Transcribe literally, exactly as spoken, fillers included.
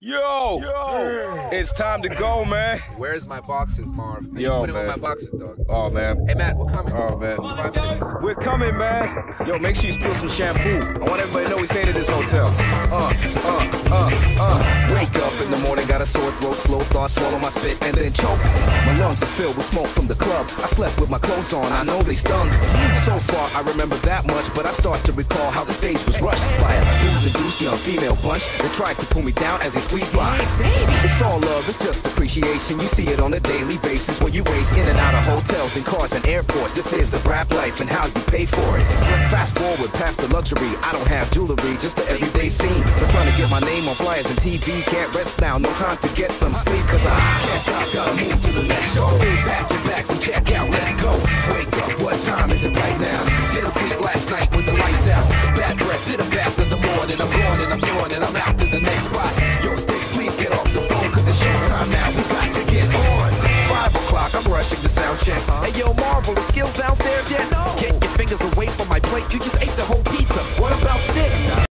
Yo! Yo! It's time to go, man. Where's my boxes, Marv? Are Yo, you putting man. on my boxes, dog? Oh, man. Hey, Matt, we're coming. Oh, man. Just five minutes. We're coming, man. Yo, make sure you steal some shampoo. I want everybody to know we stayed at this hotel. Uh, uh, uh, uh. Wake up in the morning, got a sore throat, slow thoughts, swallow my spit, and then choke. My lungs are filled with smoke from the club. I slept with my clothes on, I know they stunk. So far, I remember that much, but I start to recall how the stage was rushed by a booze-induced young female bunch that tried to pull me down as they squeezed by. It's all love, it's just appreciation. You see it on a daily basis when you race in and out of hotels and cars and airports. This is the rap life and how you pay for it. Fast forward past the luxury, I don't have jewelry, just the everyday scene. But trying to get my name on flyers and T V, can't rest now, no time to get some sleep, cause I can't stop, gotta move to the next show. Pack your bags and check out, let's go. Wake up, what time is it right now? Didn't sleep last night with the lights out. Bad breath, did a bath in the morning. I'm going and I'm going and I'm out to the next spot. Yo, Sticks, please get off the phone, cause it's showtime now, we got to get on. Five o'clock, I'm rushing the sound check. Hey yo, Marvel, the skills downstairs yet? No. Get your fingers away from my plate, you just ate the whole